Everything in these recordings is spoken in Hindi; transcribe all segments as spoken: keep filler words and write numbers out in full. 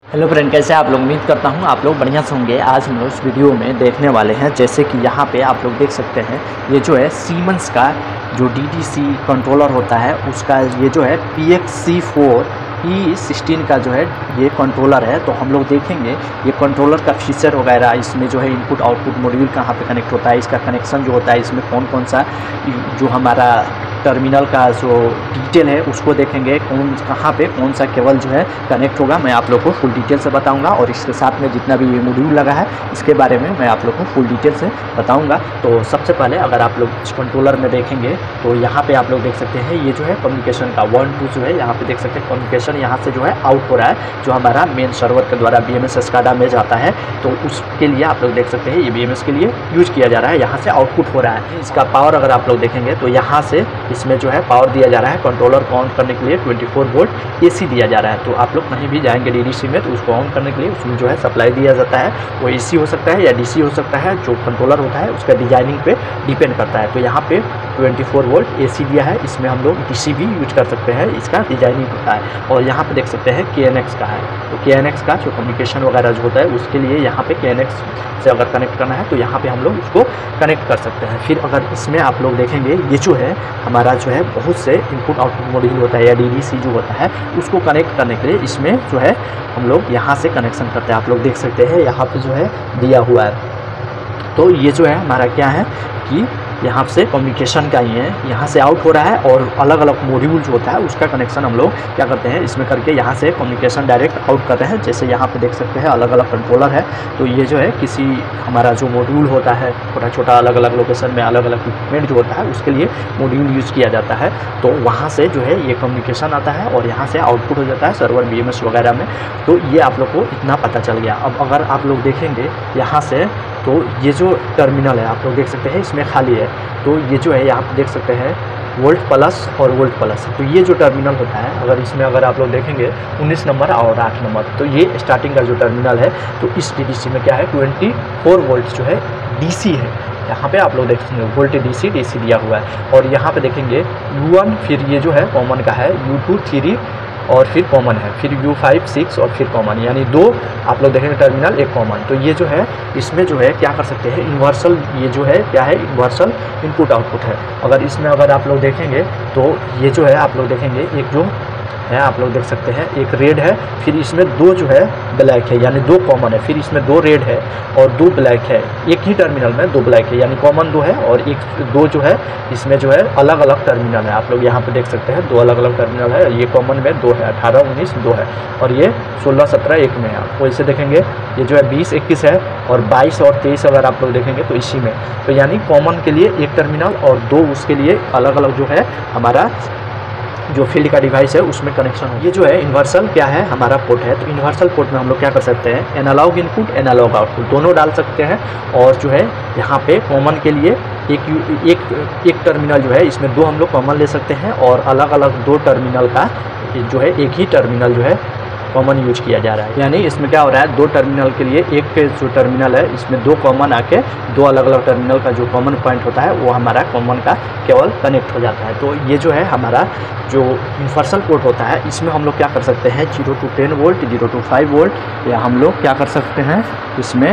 हेलो फ्रेंड, कैसे आप लोग? उम्मीद करता हूँ आप लोग बढ़िया से होंगे। आज हम लोग इस वीडियो में देखने वाले हैं, जैसे कि यहाँ पे आप लोग देख सकते हैं, ये जो है सीमेंस का जो डी डी सी कंट्रोलर होता है उसका ये जो है P X C four E sixteen का जो है ये कंट्रोलर है। तो हम लोग देखेंगे ये कंट्रोलर का फीचर वगैरह, इसमें जो है इनपुट आउटपुट मॉड्यूल कहाँ पे कनेक्ट होता है, इसका कनेक्शन जो होता है, इसमें कौन कौन सा जो हमारा टर्मिनल का जो डिटेल है उसको देखेंगे, कौन कहाँ पे कौन सा केबल जो है कनेक्ट होगा, मैं आप लोग को फुल डिटेल से बताऊंगा। और इसके साथ में जितना भी ये मॉड्यूल लगा है इसके बारे में मैं आप लोग को फुल डिटेल से बताऊंगा। तो सबसे पहले अगर आप लोग इस कंट्रोलर में देखेंगे तो यहाँ पे आप लोग देख सकते हैं ये जो है कम्युनिकेशन का वन टू जो है यहाँ पे देख सकते हैं कम्युनिकेशन यहाँ से जो है आउट हो रहा है, जो हमारा मेन सर्वर के द्वारा बी एम एस एस्काडा में जाता है। तो उसके लिए आप लोग देख सकते हैं ये बी एम एस के लिए यूज किया जा रहा है, यहाँ से आउटपुट हो रहा है। इसका पावर अगर आप लोग देखेंगे तो यहाँ से इसमें जो है पावर दिया जा रहा है कंट्रोलर को ऑन करने के लिए चौबीस वोल्ट एसी दिया जा रहा है। तो आप लोग कहीं भी जाएंगे डीडीसी में तो उसको ऑन करने के लिए उसमें जो है सप्लाई दिया जाता है, वो एसी हो सकता है या डीसी हो सकता है। जो कंट्रोलर होता है उसका डिजाइनिंग पे डिपेंड करता है। तो यहाँ पे चौबीस वोल्ट एसी दिया है, इसमें हम लोग डीसी भी यूज कर सकते हैं, इसका डिजाइनिंग होता है। और यहाँ पे देख सकते हैं के एन एक्स का है, तो के एन एक्स का जो कम्युनिकेशन वगैरह जो होता है उसके लिए यहाँ पे के एन एक्स से अगर कनेक्ट करना है तो यहाँ पे हम लोग उसको कनेक्ट कर सकते हैं। फिर अगर इसमें आप लोग देखेंगे ये जो है हमारा जो है बहुत से इनपुट आउटपुट मॉड्यूल होता है या डीडीसी जो होता है उसको कनेक्ट करने के लिए इसमें जो है हम लोग यहाँ से कनेक्शन करते हैं। आप लोग देख सकते हैं यहाँ पे जो है दिया हुआ है। तो ये जो है हमारा क्या है कि यहाँ से कम्युनिकेशन का ही है, यहाँ से आउट हो रहा है और अलग अलग मॉड्यूल जो होता है उसका कनेक्शन हम लोग क्या करते हैं इसमें करके यहाँ से कम्युनिकेशन डायरेक्ट आउट कर रहे हैं। जैसे यहाँ पे देख सकते हैं अलग अलग कंट्रोलर है, तो ये जो है किसी हमारा जो मॉड्यूल होता है छोटा छोटा अलग अलग लोकेशन में अलग अलग इक्विपमेंट जो होता है उसके लिए मॉड्यूल यूज़ किया जाता है। तो वहाँ से जो है ये कम्युनिकेशन आता है और यहाँ से आउटपुट हो जाता है सर्वर बी एम एस वगैरह में। तो ये आप लोग को इतना पता चल गया। अब अगर आप लोग देखेंगे यहाँ से तो ये जो टर्मिनल है आप लोग देख सकते हैं इसमें खाली है, तो ये जो है यहाँ पे देख सकते हैं वोल्ट प्लस और वोल्ट प्लस। तो ये जो टर्मिनल होता है अगर इसमें अगर आप लोग देखेंगे उन्नीस नंबर और आठ नंबर, तो ये स्टार्टिंग का जो टर्मिनल है तो इस डीडीसी में क्या है चौबीस वोल्ट जो है डीसी है। यहाँ पे आप लोग देखेंगे वोल्ट डीसी डीसी दिया हुआ है। और यहाँ पे देखेंगे यू वन, फिर ये जो है कॉमन का है यू टू थ्री और फिर कॉमन है, फिर यू फाइव सिक्स और फिर कॉमन, यानी दो आप लोग देखेंगे टर्मिनल एक कॉमन। तो ये जो है इसमें जो है क्या कर सकते हैं यूनिवर्सल, ये जो है क्या है यूनिवर्सल इनपुट आउटपुट है। अगर इसमें अगर आप लोग देखेंगे तो ये जो है आप लोग देखेंगे एक जो है आप लोग देख सकते हैं एक रेड है, फिर इसमें दो जो है ब्लैक है, यानी दो कॉमन है, फिर इसमें दो रेड है और दो ब्लैक है। एक ही टर्मिनल में दो ब्लैक है, यानी कॉमन दो है और एक दो जो है इसमें जो है अलग अलग टर्मिनल है। आप लोग यहाँ पे देख सकते हैं दो अलग अलग टर्मिनल है, ये कॉमन में दो है, अठारह उन्नीस दो है और ये सोलह सत्रह एक में है। आप वैसे देखेंगे ये जो है बीस इक्कीस है और बाईस और तेईस अगर आप लोग देखेंगे तो इसी में। तो यानी कॉमन के लिए एक टर्मिनल और दो उसके लिए अलग अलग जो है हमारा जो फील्ड का डिवाइस है उसमें कनेक्शन हो। ये जो है यूनिवर्सल क्या है हमारा पोर्ट है। तो यूनिवर्सल पोर्ट में हम लोग क्या कर सकते हैं एनालॉग इनपुट एनालॉग आउटपुट दोनों डाल सकते हैं। और जो है यहाँ पे कॉमन के लिए एक एक एक टर्मिनल जो है इसमें दो हम लोग कॉमन ले सकते हैं और अलग अलग दो टर्मिनल का जो है एक ही टर्मिनल जो है कॉमन यूज किया जा रहा है। यानी इसमें क्या हो रहा है दो टर्मिनल के लिए एक जो टर्मिनल है इसमें दो कॉमन आके दो अलग अलग टर्मिनल का जो कॉमन पॉइंट होता है वो हमारा कॉमन का केवल कनेक्ट हो जाता है। तो ये जो है हमारा जो यूनिवर्सल पोर्ट होता है इसमें हम लोग क्या कर सकते हैं zero to ten volt zero to five volt या हम लोग क्या कर सकते हैं इसमें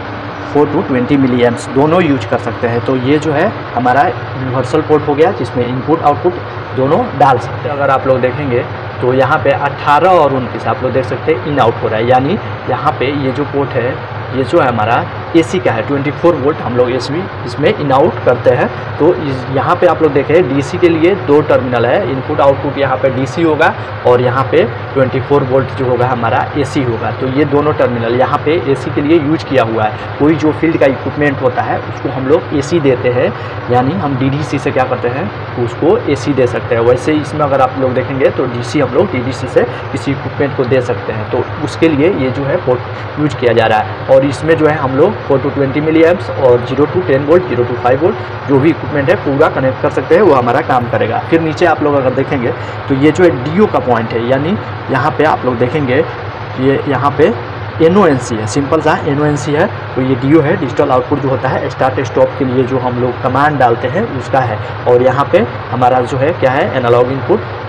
four to twenty milli amps दोनों यूज कर सकते हैं। तो ये जो है हमारा यूनिवर्सल पोर्ट हो गया जिसमें इनपुट आउटपुट दोनों डाल सकते हैं। अगर आप लोग देखेंगे तो यहाँ पे अट्ठारह और उनतीस आप लोग देख सकते हैं इन आउट हो रहा है, यानी यहाँ पे ये जो पोर्ट है ये जो है हमारा एसी का है चौबीस वोल्ट हम लोग इसमें इसमें इन आउट करते हैं। तो यहाँ पे आप लोग देखें डीसी के लिए दो टर्मिनल है, इनपुट आउटपुट यहाँ पे डीसी होगा और यहाँ पे चौबीस वोल्ट जो होगा हमारा एसी होगा। तो ये दोनों टर्मिनल यहाँ पे एसी के लिए यूज किया हुआ है। कोई जो फील्ड का इक्विपमेंट होता है उसको हम लोग एसी देते हैं, यानी हम डीडीसी से क्या करते हैं उसको एसी दे सकते हैं। वैसे इसमें अगर आप लोग देखेंगे तो डीसी हम लोग डीडीसी से किसी इक्विपमेंट को दे सकते हैं। तो उसके लिए ये जो है पोर्ट यूज किया जा रहा है। और इसमें जो है हम लोग four to twenty milli amps और zero to ten volt zero to five volt जो भी इक्विपमेंट है पूरा कनेक्ट कर सकते हैं, वो हमारा काम करेगा। फिर नीचे आप लोग अगर देखेंगे तो ये जो है डीओ का पॉइंट है, यानी यहाँ पे आप लोग देखेंगे ये यहाँ पे एन ओ एन सी है, सिंपल सा एन ओ एन सी है। तो ये डी ओ है, डिजिटल आउटपुट जो होता है स्टार्ट स्टॉप के लिए जो हम लोग कमांड डालते हैं उसका है। और यहाँ पे हमारा जो है क्या है एनालॉग इनपुट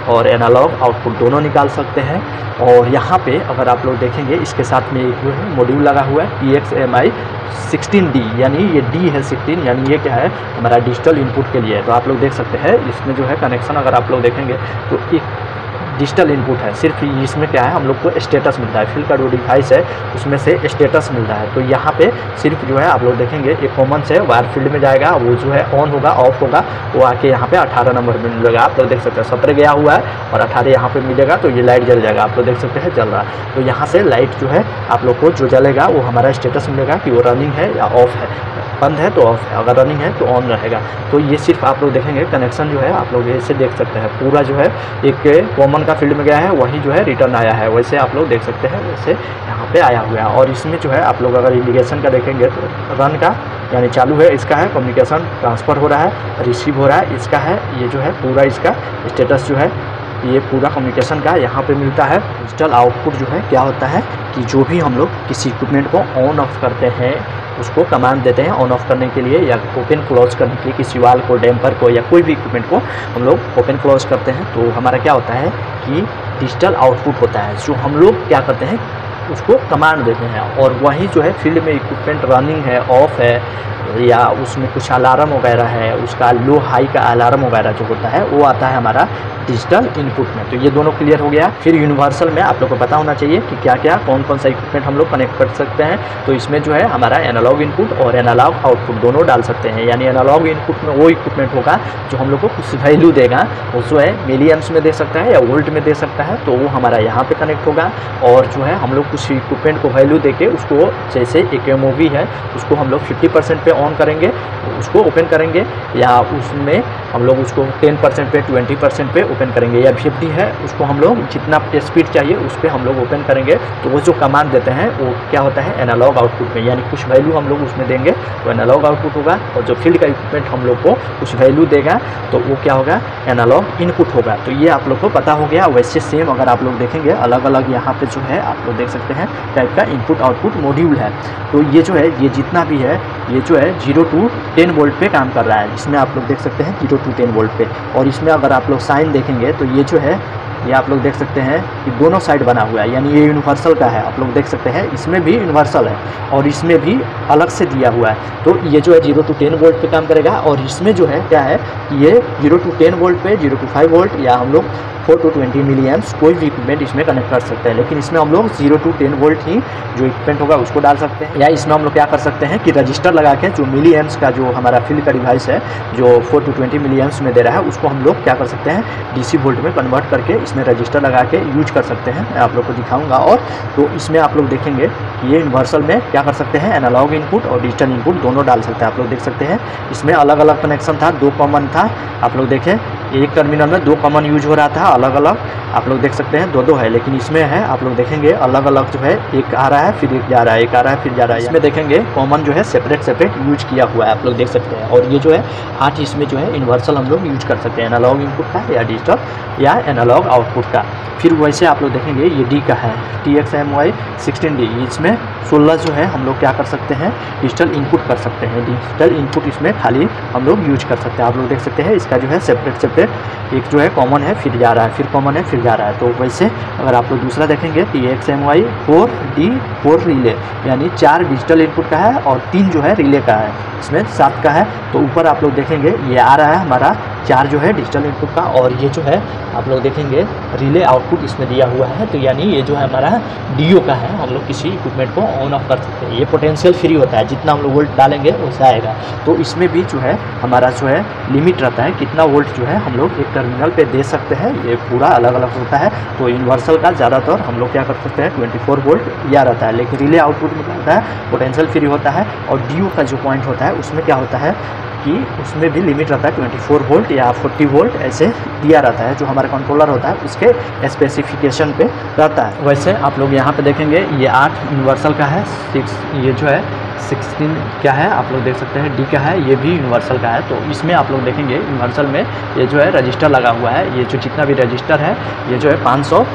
और एनालॉग आउटपुट दोनों निकाल सकते हैं। और यहाँ पे अगर आप लोग देखेंगे इसके साथ में एक जो है मॉड्यूल लगा हुआ है T X M I sixteen D, यानी ये डी है सिक्सटीन, यानी ये क्या है हमारा डिजिटल इनपुट के लिए। तो आप लोग देख सकते हैं इसमें जो है कनेक्शन अगर आप लोग देखेंगे तो एक डिजिटल इनपुट है, सिर्फ इसमें क्या है हम लोग को स्टेटस मिलता है, फील्ड का जो डिवाइस है उसमें से स्टेटस मिलता है। तो यहाँ पे सिर्फ जो है आप लोग देखेंगे एक कॉमन से वायर फील्ड में जाएगा, वो जो है ऑन होगा ऑफ होगा, वो आके यहाँ पे अठारह नंबर में मिलेगा। आप लोग देख सकते हैं सत्रह गया हुआ है और अठारह यहाँ पे मिलेगा, तो ये लाइट जल जाएगा। आप लोग देख सकते हैं जल रहा है। तो यहाँ से लाइट जो है आप लोग को जो जलेगा वो हमारा स्टेटस मिलेगा कि वो रनिंग है या ऑफ है, बंद है तो ऑफ है, अगर रनिंग है तो ऑन रहेगा। तो ये सिर्फ आप लोग देखेंगे कनेक्शन जो है आप लोग ऐसे देख सकते हैं, पूरा जो है एक कॉमन का फील्ड में गया है वही जो है रिटर्न आया है, वैसे आप लोग देख सकते हैं वैसे यहाँ पे आया हुआ है। और इसमें जो है आप लोग अगर इंडिकेशन का देखेंगे तो रन का यानी चालू है, इसका है कम्युनिकेशन ट्रांसफ़र हो रहा है, रिसीव हो रहा है, इसका है ये जो है पूरा इसका स्टेटस जो है ये पूरा कम्युनिकेशन का यहाँ पे मिलता है। डिजिटल आउटपुट जो है क्या होता है कि जो भी हम लोग किसी इक्विपमेंट को ऑन ऑफ करते हैं उसको कमांड देते हैं ऑन ऑफ करने के लिए या ओपन क्लोज करने के लिए, किसी वाल को डैम्पर को या कोई भी इक्विपमेंट को हम लोग ओपन क्लोज करते हैं तो हमारा क्या होता है कि डिजिटल आउटपुट होता है, जो हम लोग क्या करते हैं उसको कमांड देते हैं। और वही जो है फील्ड में इक्विपमेंट रनिंग है ऑफ है या उसमें कुछ अलार्म वगैरह है, उसका लो हाई का अलार्म वगैरह जो होता है वो आता है हमारा डिजिटल इनपुट में। तो ये दोनों क्लियर हो गया। फिर यूनिवर्सल में आप लोग को पता होना चाहिए कि क्या क्या कौन कौन सा इक्विपमेंट हम लोग कनेक्ट कर सकते हैं। तो इसमें जो है हमारा एनालॉग इनपुट और एनालॉग आउटपुट दोनों डाल सकते हैं। यानी एनालॉग इनपुट में वो इक्विपमेंट होगा जो हम लोग को कुछ वैल्यू देगा, वो जो है मिली एम्प्स में दे सकता है या वोल्ट में दे सकता है, तो वो हमारा यहाँ पे कनेक्ट होगा। और जो है हम लोग कुछ इक्विपमेंट को वैल्यू देके उसको, जैसे एक एमओवी है उसको हम लोग फिफ्टी परसेंट पे ऑन करेंगे उसको ओपन करेंगे, या उसमें हम लोग उसको टेन परसेंट पे ट्वेंटी परसेंट पे ओपन करेंगे, या फिफ्टी है उसको हम लोग जितना स्पीड चाहिए उस पर हम लोग ओपन करेंगे। तो वो जो कमांड देते हैं वो क्या होता है एनालॉग आउटपुट में, यानी कुछ वैल्यू हम लोग उसमें देंगे तो एनालॉग आउटपुट होगा। और जो फील्ड का इक्विपमेंट हम लोग को कुछ वैल्यू देगा तो वो क्या होगा एनालॉग इनपुट होगा। तो ये आप लोग को पता हो गया। वैसे सेम अगर आप लोग देखेंगे अलग अलग यहाँ पे जो है आप लोग देख सकते हैं टाइप का इनपुट आउटपुट मॉड्यूल है। तो ये जो है ये जितना भी है ये जो है जीरो टू टेन वोल्ट पे काम कर रहा है। इसमें आप लोग देख सकते हैं जीरो टू टेन वोल्ट पे। और इसमें अगर आप लोग साइन देखेंगे तो ये जो है ये आप लोग देख सकते हैं कि दोनों साइड बना हुआ है, यानी ये यूनिवर्सल का है। आप लोग देख सकते हैं इसमें भी यूनिवर्सल है और इसमें भी अलग से दिया हुआ है। तो ये जो है जीरो टू टेन वोल्ट पे काम करेगा। और इसमें जो है क्या है ये जीरो टू टेन वोल्ट पे जीरो टू फाइव वोल्ट या हम लोग four to twenty milli amps कोई भी इक्विपमेंट इसमें कनेक्ट कर सकते हैं। लेकिन इसमें हम लोग जीरो टू टेन वोल्ट ही जो इक्विपमेंट होगा उसको डाल सकते हैं। या इसमें हम लोग क्या कर सकते हैं कि रजिस्टर लगा के जो मिली एम्प्स का जो हमारा फील्ड का डिवाइस है जो four to twenty milli amps में दे रहा है उसको हम लोग क्या कर सकते हैं डीसी वोल्ट में कन्वर्ट करके इसमें रजिस्टर लगा के यूज कर सकते हैं। मैं आप लोग को दिखाऊंगा। और तो इसमें आप लोग देखेंगे कि ये यूनिवर्सल में क्या कर सकते हैं एनालॉग इनपुट और डिजिटल इनपुट दोनों डाल सकते हैं। आप लोग देख सकते हैं इसमें अलग अलग कनेक्शन था, दो कॉमन था। आप लोग देखें एक टर्मिनल में दो कॉमन यूज हो रहा था, अलग अलग आप लोग देख सकते हैं दो दो है। लेकिन इसमें है आप लोग देखेंगे अलग अलग जो है एक आ रहा है फिर एक जा रहा है, एक आ रहा है फिर जा रहा है। इसमें देखेंगे कॉमन जो है सेपरेट सेपरेट यूज किया हुआ है, आप लोग देख सकते हैं। और ये जो है आठ इसमें जो है यूनिवर्सल हम लोग यूज कर सकते हैं एनालॉग इनपुट का या डिजिटल या एनालॉग आउटपुट का। फिर वैसे आप लोग देखेंगे ये डी का है T X M Y sixteen D. इसमें सोलह जो है हम लोग क्या कर सकते हैं डिजिटल इनपुट कर सकते हैं। डिजिटल इनपुट इसमें खाली हम लोग यूज कर सकते हैं। आप लोग देख सकते हैं इसका जो है सेपरेट सेपरेट एक जो है कॉमन है फिर जा रहा है, फिर कॉमन है फिर जा रहा है। तो वैसे अगर आप लोग दूसरा देखेंगे T X M Y four D four relay, यानी चार डिजिटल इनपुट का है और तीन जो है रिले का है, इसमें सात का है। तो ऊपर आप लोग देखेंगे ये आ रहा है हमारा चार जो है डिजिटल इनपुट का और ये जो है आप लोग देखेंगे रिले आउटपुट इसमें दिया हुआ है। तो यानी ये जो है हमारा डीओ का है, हम लोग किसी इक्विपमेंट को ऑन ऑफ कर सकते हैं। ये पोटेंशियल फ्री होता है, जितना हम लोग वोल्ट डालेंगे वैसा आएगा। तो इसमें भी जो है हमारा जो है लिमिट रहता है कितना वोल्ट जो है हम लोग एक टर्मिनल पे दे सकते हैं। ये पूरा अलग अलग होता है। तो यूनिवर्सल का ज़्यादातर हम लोग क्या कर सकते हैं ट्वेंटी फोर वोल्ट या रहता है, लेकिन रिले आउटपुट में क्या होता है पोटेंशियल फ्री होता है। और डीओ का जो पॉइंट होता है उसमें क्या होता है कि उसमें भी लिमिट रहता है ट्वेंटी फोर वोल्ट या फोर्टी वोल्ट ऐसे दिया रहता है, जो हमारा कंट्रोलर होता है उसके स्पेसिफिकेशन पे रहता है। वैसे आप लोग यहाँ पे देखेंगे ये आठ यूनिवर्सल का है, सिक्स ये जो है सिक्सटीन क्या है आप लोग देख सकते हैं डी का है, ये भी यूनिवर्सल का है। तो इसमें आप लोग देखेंगे यूनिवर्सल में ये जो है रजिस्टर लगा हुआ है। ये जो जितना भी रजिस्टर है ये जो है पाँच सौ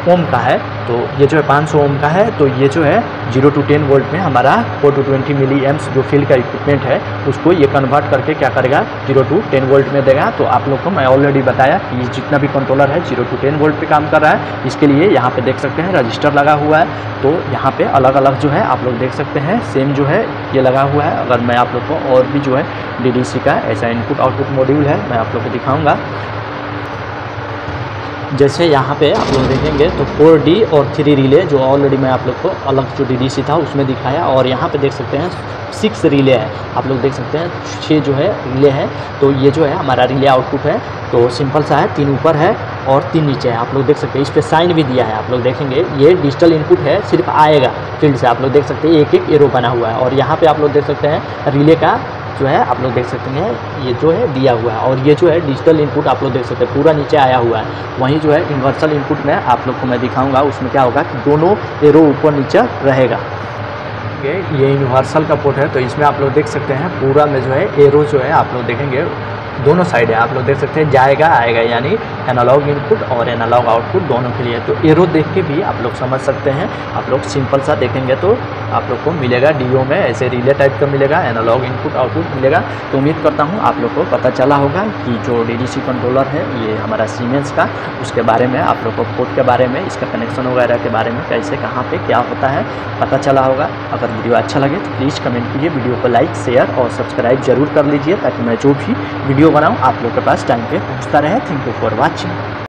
ओम का है, तो ये जो है पाँच सौ ओम का है, तो ये जो है जीरो टू टेन वोल्ट में हमारा four to twenty milli amps जो फील्ड का इक्विपमेंट है उसको ये कन्वर्ट करके क्या करेगा, जीरो टू टेन वोल्ट में देगा। तो आप लोग को मैं ऑलरेडी बताया कि ये जितना भी कंट्रोलर है जीरो टू टेन वोल्ट पे काम कर रहा है। इसके लिए यहाँ पे देख सकते हैं रजिस्टर लगा हुआ है, तो यहाँ पे अलग अलग जो है आप लोग देख सकते हैं सेम जो है ये लगा हुआ है। अगर मैं आप लोग को और भी जो है डी डी सी का ऐसा इनपुट आउटपुट मॉड्यूल है मैं आप लोग को दिखाऊँगा। जैसे यहाँ पे आप लोग देखेंगे तो फोर डी और थ्री रिले जो ऑलरेडी मैं आप लोग को अलग जो डीडीसी था उसमें दिखाया, और यहाँ पे देख सकते हैं सिक्स रिले है, आप लोग देख सकते हैं छः जो है रिले है। तो ये जो है हमारा रिले आउटपुट है, तो सिंपल सा है, तीन ऊपर है और तीन नीचे है। आप लोग देख सकते हैं इस पर साइन भी दिया है, आप लोग देखेंगे ये डिजिटल इनपुट है, सिर्फ आएगा फील्ड से। आप लोग देख सकते हैं एक एक एरो बना हुआ है, और यहाँ पर आप लोग देख सकते हैं रिले का जो है आप लोग देख सकते हैं ये जो है दिया हुआ है, और ये जो है डिजिटल इनपुट आप लोग देख सकते हैं पूरा नीचे आया हुआ है। वहीं जो है यूनिवर्सल इनपुट में आप लोग को मैं दिखाऊंगा, उसमें क्या होगा कि दोनों एरो ऊपर नीचे रहेगा। ये यूनिवर्सल का पोर्ट है, तो इसमें आप लोग देख सकते हैं पूरा में जो है एरो जो है आप लोग देखेंगे दोनों साइड है, आप लोग देख सकते हैं जाएगा आएगा, यानी एनालॉग इनपुट और एनालॉग आउटपुट दोनों के लिए। तो एरो देख के भी आप लोग समझ सकते हैं, आप लोग सिंपल सा देखेंगे तो आप लोग को मिलेगा डीओ में ऐसे रिले टाइप का मिलेगा, एनालॉग इनपुट आउटपुट मिलेगा। तो उम्मीद करता हूँ आप लोग को पता चला होगा कि जो डीडीसी कंट्रोलर है ये हमारा सीमेंस का, उसके बारे में आप लोग को पोर्ट के बारे में, इसका कनेक्शन वगैरह के बारे में कैसे कहाँ पे क्या होता है पता चला होगा। अगर वीडियो अच्छा लगे तो प्लीज़ कमेंट कीजिए, वीडियो को लाइक शेयर और सब्सक्राइब जरूर कर लीजिए, ताकि मैं जो भी वीडियो बनाऊँ आप लोग के पास टाइम पे पहुँचता रहे। Thank you for watching.